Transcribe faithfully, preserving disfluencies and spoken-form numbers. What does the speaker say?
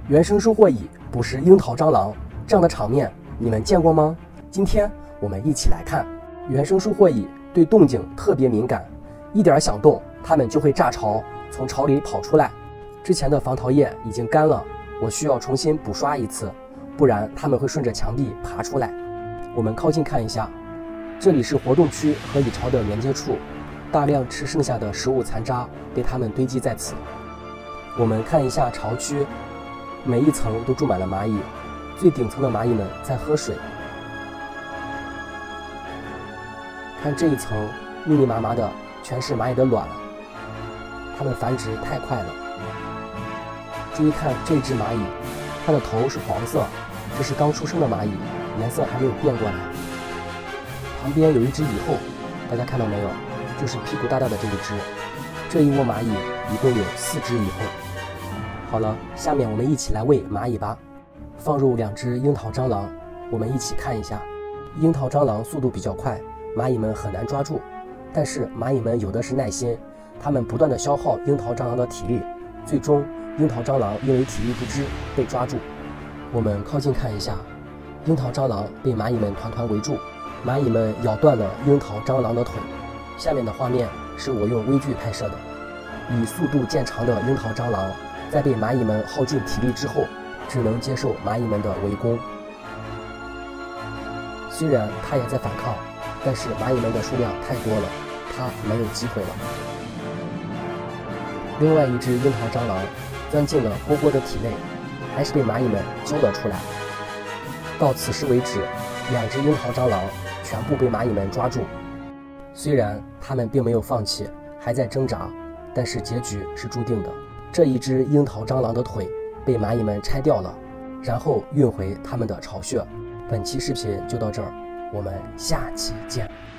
原生收获蚁捕食樱桃蟑螂，这样的场面你们见过吗？今天我们一起来看。原生收获蚁对动静特别敏感，一点响动它们就会炸巢，从巢里跑出来。之前的防逃液已经干了，我需要重新补刷一次，不然它们会顺着墙壁爬出来。我们靠近看一下，这里是活动区和蚁巢的连接处，大量吃剩下的食物残渣被它们堆积在此。我们看一下巢区，每一层都住满了蚂蚁，最顶层的蚂蚁们在喝水。看这一层密密麻麻的全是蚂蚁的卵，它们繁殖太快了。注意看这只蚂蚁，它的头是黄色，这是刚出生的蚂蚁，颜色还没有变过来。旁边有一只蚁后，大家看到没有？就是屁股大大的这一只。这一窝蚂蚁一共有四只蚁后。好了，下面我们一起来喂蚂蚁吧。放入两只樱桃蟑螂，我们一起看一下。樱桃蟑螂速度比较快，蚂蚁们很难抓住，但是蚂蚁们有的是耐心，它们不断的消耗樱桃蟑螂的体力，最终樱桃蟑螂因为体力不支被抓住。我们靠近看一下，樱桃蟑螂被蚂蚁们团团围住，蚂蚁们咬断了樱桃蟑螂的腿。下面的画面是我用微距拍摄的，以速度见长的樱桃蟑螂在被蚂蚁们耗尽体力之后，只能接受蚂蚁们的围攻。虽然它也在反抗，但是蚂蚁们的数量太多了，它没有机会了。另外一只樱桃蟑螂钻进了蝈蝈的体内，还是被蚂蚁们揪了出来。到此时为止，两只樱桃蟑螂全部被蚂蚁们抓住。虽然它们并没有放弃，还在挣扎，但是结局是注定的。这一只樱桃蟑螂的腿被蚂蚁们拆掉了，然后运回它们的巢穴。本期视频就到这儿，我们下期见。